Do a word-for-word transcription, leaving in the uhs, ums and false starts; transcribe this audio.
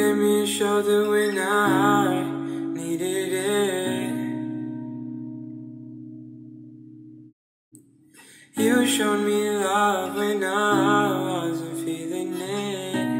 gave me a shoulder when I needed it. You showed me love when I wasn't feeling it.